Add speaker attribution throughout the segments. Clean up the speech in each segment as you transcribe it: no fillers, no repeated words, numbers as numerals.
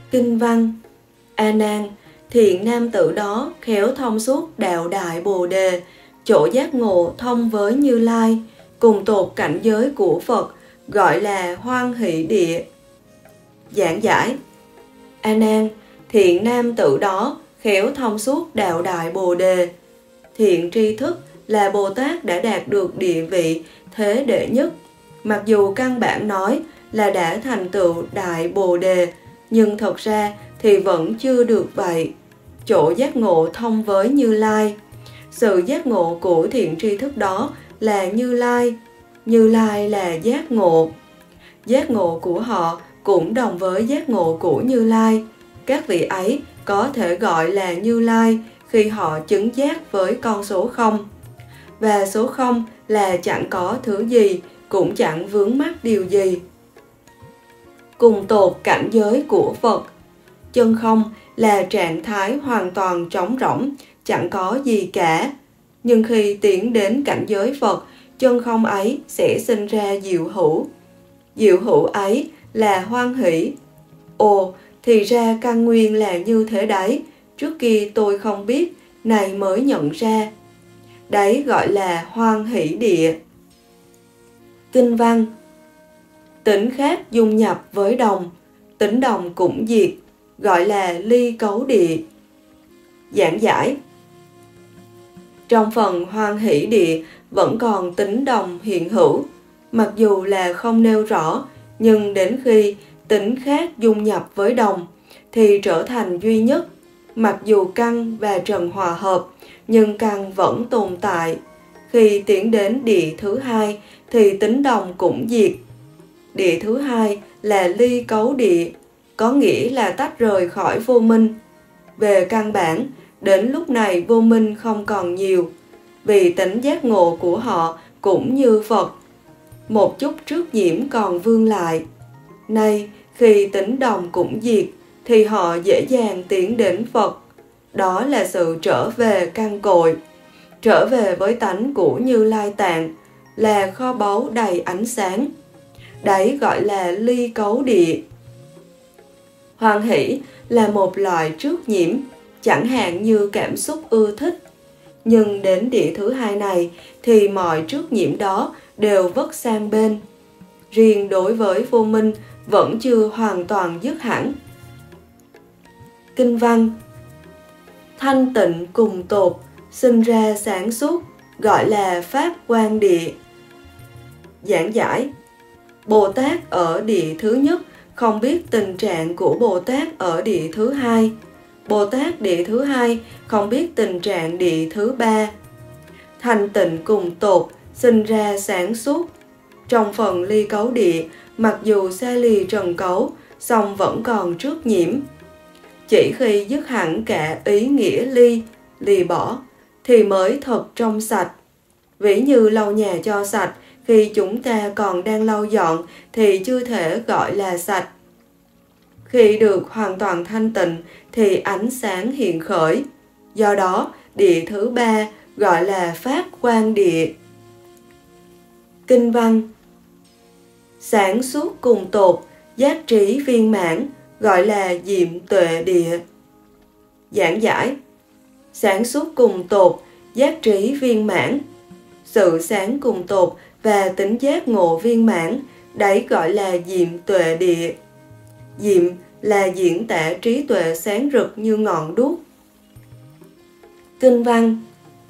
Speaker 1: Kinh văn: A Nan, thiện nam tử đó khéo thông suốt đạo đại Bồ đề, chỗ giác ngộ thông với Như Lai, cùng tột cảnh giới của Phật, gọi là hoan hỷ địa. Giảng giải: A Nan, thiện nam tử đó khéo thông suốt đạo đại Bồ đề. Thiện tri thức là Bồ Tát đã đạt được địa vị thế đệ nhất. Mặc dù căn bản nói là đã thành tựu đại Bồ đề, nhưng thật ra thì vẫn chưa được vậy. Chỗ giác ngộ thông với Như Lai. Sự giác ngộ của thiện tri thức đó là Như Lai. Như Lai là giác ngộ. Giác ngộ của họ cũng đồng với giác ngộ của Như Lai. Các vị ấy có thể gọi là Như Lai khi họ chứng giác với con số 0. Và số 0 là chẳng có thứ gì, cũng chẳng vướng mắc điều gì. Cùng tột cảnh giới của Phật. Chân không là trạng thái hoàn toàn trống rỗng, chẳng có gì cả. Nhưng khi tiến đến cảnh giới Phật, chân không ấy sẽ sinh ra diệu hữu. Diệu hữu ấy là hoan hỷ. Ồ, thì ra căn nguyên là như thế đấy. Trước kia tôi không biết, này mới nhận ra. Đấy gọi là hoan hỷ địa. Kinh văn: Tính khác dung nhập với đồng, tính đồng cũng diệt, gọi là ly cấu địa. Giảng giải: Trong phần hoan hỷ địa vẫn còn tính đồng hiện hữu, mặc dù là không nêu rõ, nhưng đến khi tính khác dung nhập với đồng thì trở thành duy nhất. Mặc dù căn và trần hòa hợp, nhưng căn vẫn tồn tại. Khi tiến đến địa thứ hai thì tính đồng cũng diệt. Địa thứ hai là ly cấu địa, có nghĩa là tách rời khỏi vô minh. Về căn bản, đến lúc này vô minh không còn nhiều, vì tính giác ngộ của họ cũng như Phật. Một chút trước nhiễm còn vương lại. Nay, khi tính đồng cũng diệt, thì họ dễ dàng tiến đến Phật. Đó là sự trở về căn cội, trở về với tánh của Như Lai Tạng, là kho báu đầy ánh sáng. Đấy gọi là ly cấu địa. Hoan hỷ là một loại trước nhiễm, chẳng hạn như cảm xúc ưa thích. Nhưng đến địa thứ hai này thì mọi trước nhiễm đó đều vất sang bên. Riêng đối với vô minh vẫn chưa hoàn toàn dứt hẳn. Kinh văn: Thanh tịnh cùng tột, sinh ra sáng suốt, gọi là pháp quang địa. Giảng giải: Bồ Tát ở địa thứ nhất không biết tình trạng của Bồ Tát ở địa thứ hai. Bồ Tát địa thứ hai không biết tình trạng địa thứ ba. Thanh tịnh cùng tột, sinh ra sáng suốt. Trong phần ly cấu địa, mặc dù xa lìa trần cấu, song vẫn còn trước nhiễm. Chỉ khi dứt hẳn cả ý nghĩa lìa bỏ, thì mới thật trong sạch. Ví như lau nhà cho sạch, khi chúng ta còn đang lau dọn thì chưa thể gọi là sạch. Khi được hoàn toàn thanh tịnh thì ánh sáng hiện khởi. Do đó, địa thứ ba gọi là pháp quang địa. Kinh văn: Sáng suốt cùng tột, giác trí viên mãn, gọi là diệm tuệ địa. Giảng giải: Sáng suốt cùng tột, giác trí viên mãn. Sự sáng cùng tột và tính giác ngộ viên mãn, đấy gọi là diệm tuệ địa. Diệm là diễn tả trí tuệ sáng rực như ngọn đuốc. Kinh văn: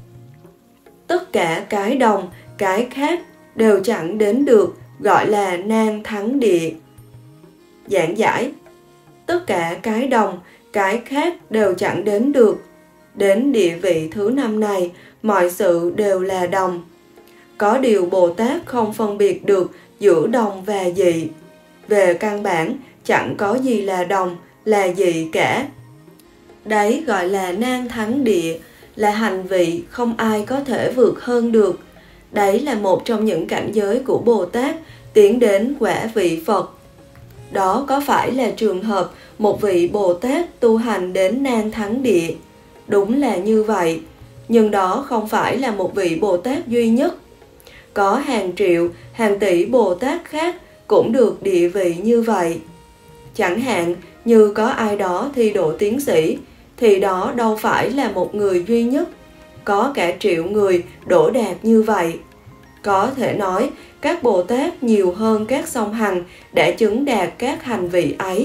Speaker 1: Tất cả cái đồng, cái khác đều chẳng đến được, gọi là nan thắng địa. Giảng giải: Tất cả cái đồng, cái khác đều chẳng đến được. Đến địa vị thứ 5 này, mọi sự đều là đồng. Có điều Bồ Tát không phân biệt được giữa đồng và dị. Về căn bản, chẳng có gì là đồng, là dị cả. Đấy gọi là nan thắng địa, là hành vị không ai có thể vượt hơn được. Đấy là một trong những cảnh giới của Bồ Tát tiến đến quả vị Phật. Đó có phải là trường hợp một vị Bồ Tát tu hành đến nan thắng địa? Đúng là như vậy, nhưng đó không phải là một vị Bồ Tát duy nhất. Có hàng triệu, hàng tỷ Bồ Tát khác cũng được địa vị như vậy. Chẳng hạn như có ai đó thi đỗ tiến sĩ, thì đó đâu phải là một người duy nhất. Có cả triệu người đỗ đạt như vậy. Có thể nói, các Bồ Tát nhiều hơn các song hành đã chứng đạt các hành vị ấy.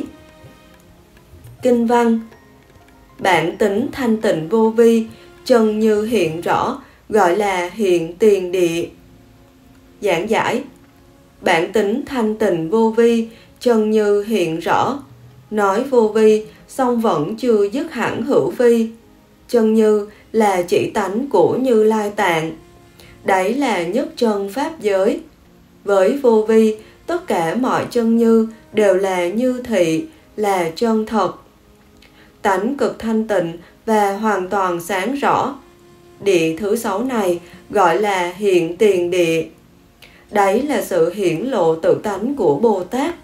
Speaker 1: Kinh văn: bản tính thanh tịnh vô vi, chân như hiện rõ, gọi là hiện tiền địa. Giảng giải: bản tính thanh tịnh vô vi, chân như hiện rõ. Nói vô vi, song vẫn chưa dứt hẳn hữu vi. Chân như là chỉ tánh của Như Lai Tạng. Đấy là nhất chân pháp giới. Với vô vi, tất cả mọi chân như đều là như thị, là chân thật. Tánh cực thanh tịnh và hoàn toàn sáng rõ. Địa thứ 6 này gọi là hiện tiền địa. Đấy là sự hiển lộ tự tánh của Bồ Tát.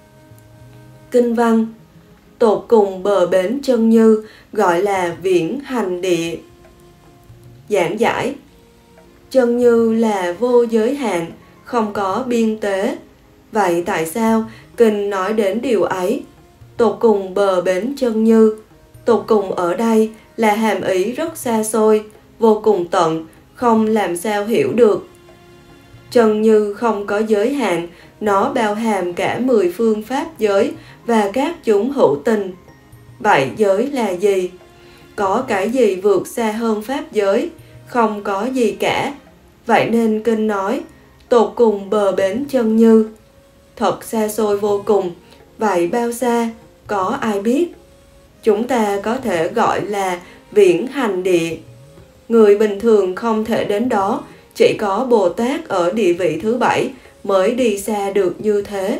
Speaker 1: Kinh văn: tột cùng bờ bến chân như, gọi là viễn hành địa. Giảng giải: chân như là vô giới hạn, không có biên tế. Vậy tại sao kinh nói đến điều ấy? Tột cùng bờ bến chân như. Tột cùng ở đây là hàm ý rất xa xôi, vô cùng tận, không làm sao hiểu được. Chân như không có giới hạn, nó bao hàm cả 10 phương pháp giới và các chúng hữu tình. Vậy giới là gì? Có cái gì vượt xa hơn pháp giới? Không có gì cả. Vậy nên kinh nói tột cùng bờ bến chân như. Thật xa xôi vô cùng. Vậy bao xa? Có ai biết? Chúng ta có thể gọi là viễn hành địa. Người bình thường không thể đến đó, chỉ có Bồ Tát ở địa vị thứ 7 mới đi xa được như thế.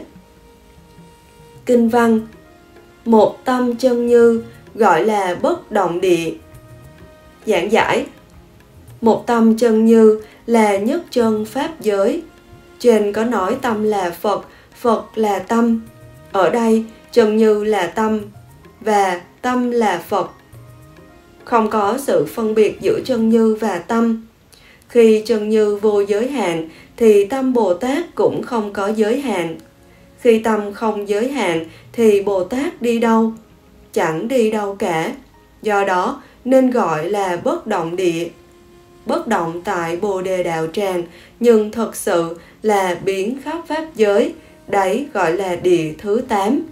Speaker 1: Kinh văn: một tâm chân như, gọi là bất động địa. Giảng giải: một tâm chân như là nhất chân pháp giới. Trên có nói tâm là Phật, Phật là tâm. Ở đây chân như là tâm và tâm là Phật. Không có sự phân biệt giữa chân như và tâm. Khi chân như vô giới hạn thì tâm Bồ Tát cũng không có giới hạn. Khi tâm không giới hạn thì Bồ Tát đi đâu? Chẳng đi đâu cả. Do đó nên gọi là bất động địa. Bất động tại Bồ Đề Đạo Tràng, nhưng thật sự là biến khắp pháp giới. Đấy gọi là địa thứ 8.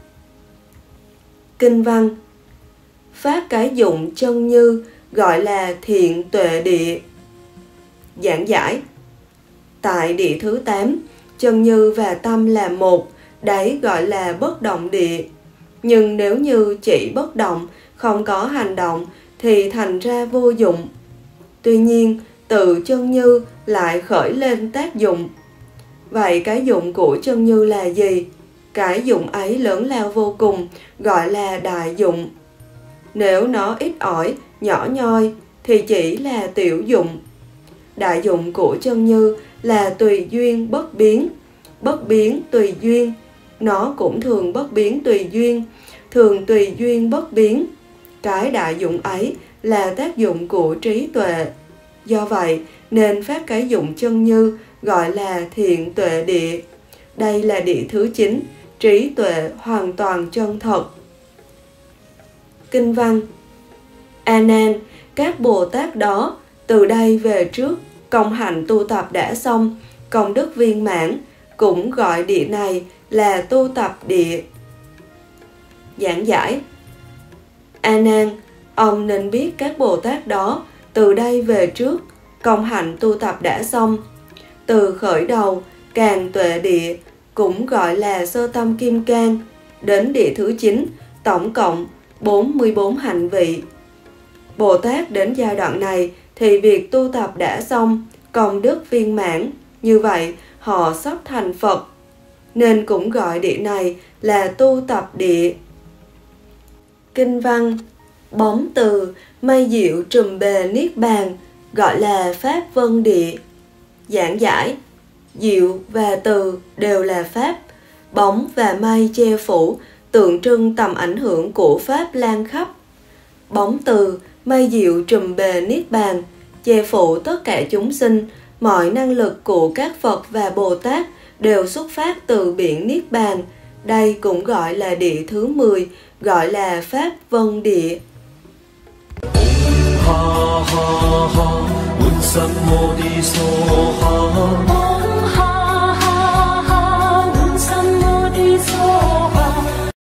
Speaker 1: Kinh văn: pháp cái dụng chân như, gọi là thiện tuệ địa. Giảng giải: tại địa thứ 8, chân như và tâm là một, đấy gọi là bất động địa. Nhưng nếu như chỉ bất động, không có hành động, thì thành ra vô dụng. Tuy nhiên, từ chân như lại khởi lên tác dụng. Vậy cái dụng của chân như là gì? Cái dụng ấy lớn lao vô cùng, gọi là đại dụng. Nếu nó ít ỏi, nhỏ nhoi, thì chỉ là tiểu dụng. Đại dụng của chân như là tùy duyên bất biến tùy duyên. Nó cũng thường bất biến tùy duyên, thường tùy duyên bất biến. Cái đại dụng ấy là tác dụng của trí tuệ. Do vậy nên pháp cái dụng chân như gọi là thiện tuệ địa. Đây là địa thứ 9, trí tuệ hoàn toàn chân thật. Kinh văn: A Nan, các Bồ Tát đó từ đây về trước công hạnh tu tập đã xong, công đức viên mãn, cũng gọi địa này là tu tập địa. Giảng giải: A Nan, ông nên biết các Bồ Tát đó từ đây về trước công hạnh tu tập đã xong. Từ khởi đầu càng tuệ địa, cũng gọi là sơ tâm kim cang, đến địa thứ 9, tổng cộng 44 hạnh vị. Bồ Tát đến giai đoạn này thì việc tu tập đã xong, công đức viên mãn. Như vậy họ sắp thành Phật, nên cũng gọi địa này là tu tập địa. Kinh văn: bóng từ mây diệu trùm bề niết bàn, gọi là pháp vân địa. Giảng giải: diệu và từ đều là pháp. Bóng và mây che phủ tượng trưng tầm ảnh hưởng của pháp lan khắp. Bóng từ mây diệu trùm bề niết bàn che phủ tất cả chúng sinh. Mọi năng lực của các Phật và Bồ Tát đều xuất phát từ biển niết bàn. Đây cũng gọi là địa thứ 10, gọi là Pháp Vân Địa.
Speaker 2: Ha ha ha, Buddha Bodhisattva.